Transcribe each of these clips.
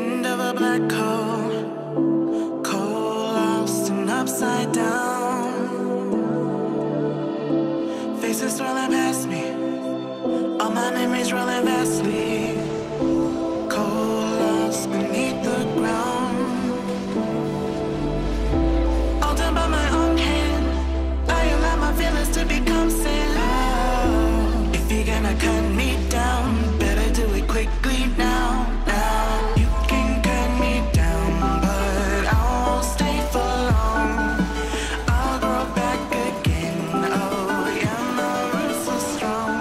end of a black hole, cold, lost and upside down. Faces swirling past me, all my memories rolling vastly, cold, lost beneath the ground. All done by my own hand, I allow my feelings to become sand. If you're gonna cut me down, better do it quickly now. You can cut me down, but I won't stay for long. I'll grow back again. Oh yeah, my roots are strong.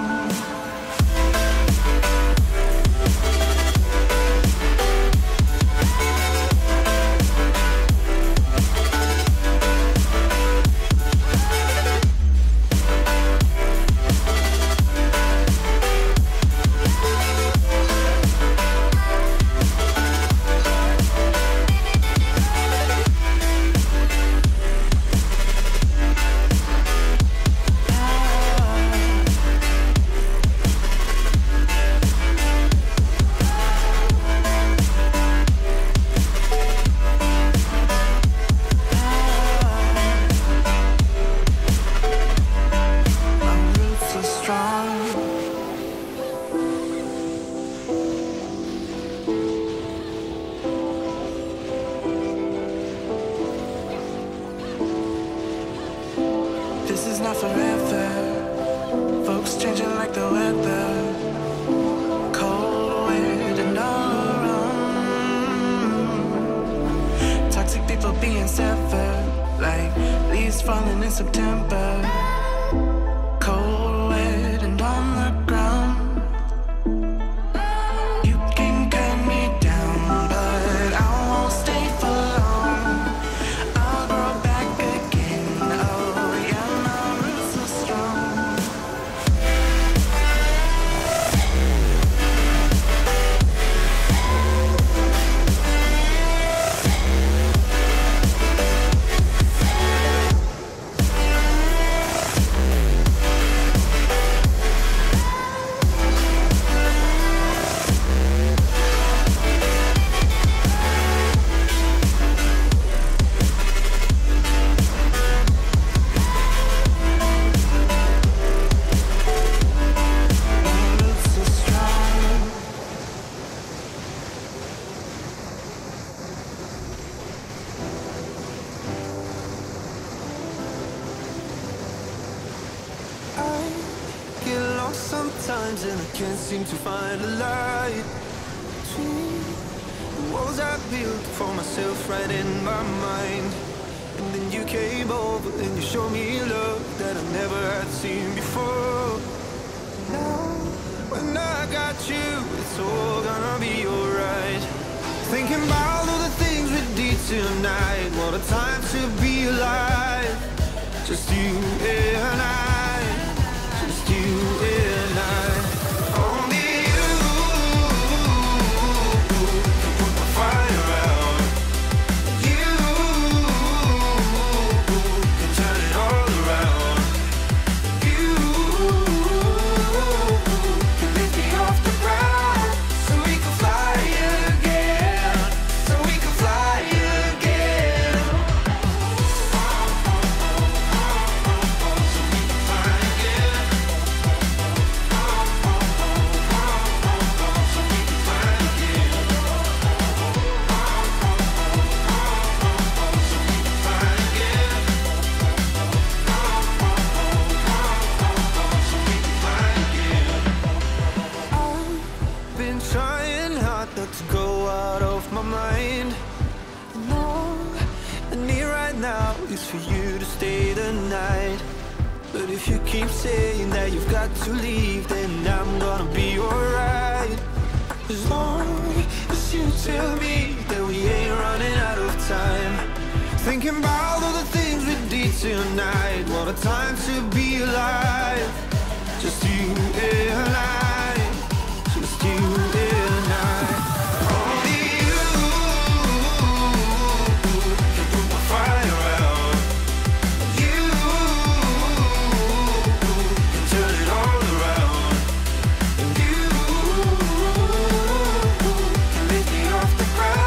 This is not forever. Folks changing like the weather. Cold, wet, and all around. Toxic people being severed, like leaves falling in September. Cold, wet, and on the ground. You can cut me down, but I won't stay for long. I'll grow back again. Oh yeah, my roots are strong. Sometimes and I can't seem to find a light between the walls I built for myself right in my mind. And then you came over and you showed me love that I never had seen before. Now when I got you, it's all gonna be alright. Thinking about all the things we did tonight. What a time to be alive. Just you and I, just you and I. Only you can put the fire out. You can turn it all around. You can lift me off the ground, so we can fly again, so we can fly again. Trying hard not to go out of my mind. No, I need right now is for you to stay the night. But if you keep saying that you've got to leave, then I'm gonna be alright. As long as you tell me that we ain't running out of time. Thinking about all the things we did tonight. What a time to be alive. Just you and I, just you and I. Only you can put the fire out. You can turn it all around. And you can lift me off the ground.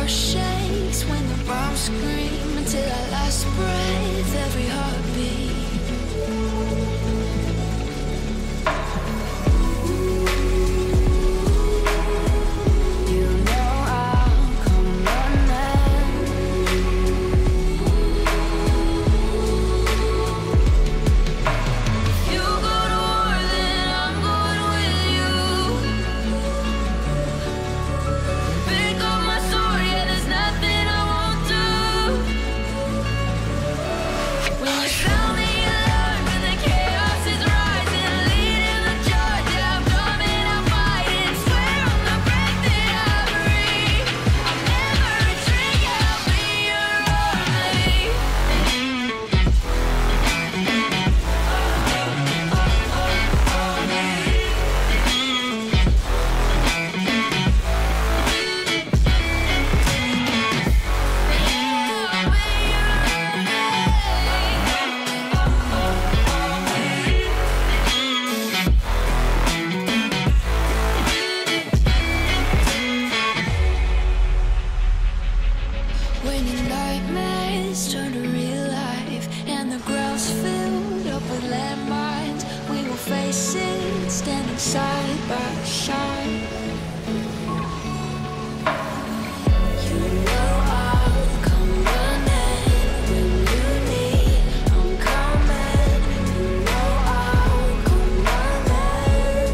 earth shakes when the bombs scream until our last breath, every heartbeat. You know I'll come running. If you go to war, then I'm going with you. Pick up my sword, yeah, there's nothing I won't do. When you found me alone, when the chaos is rising, leading the charge, yeah, I'm coming, I'm fighting. Swear on the breath that I breathe, I'll never retreat, yeah, I'll be your army. When your nightmares turn to real life and the ground's filled up with landmines, we will face it, standing side by side. You know I'll come running when you need, I'm coming. You know I'll come running.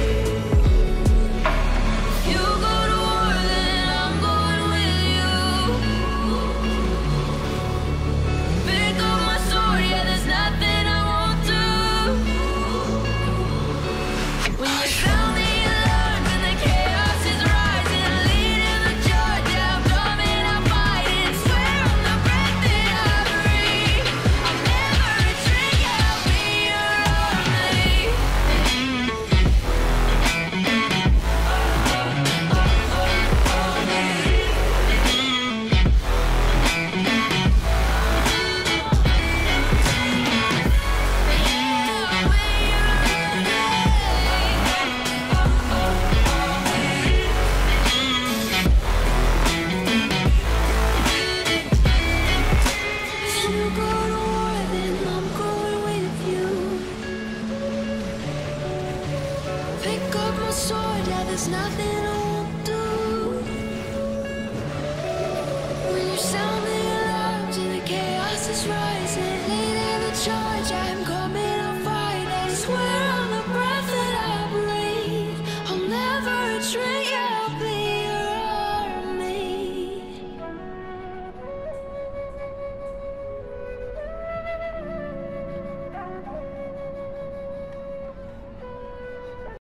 If you go to war, then I'm going with you. Pick up my sword, yeah, there's nothing I won't do. When you found me alone, when the chaos is rising, leading the charge, yeah, I'm coming, I'm fighting. Swear on the breath that I breathe, I'll never retreat, yeah, I'll be your army. If you go to war, then I'm going with you. Pick up my sword, yeah, there's nothing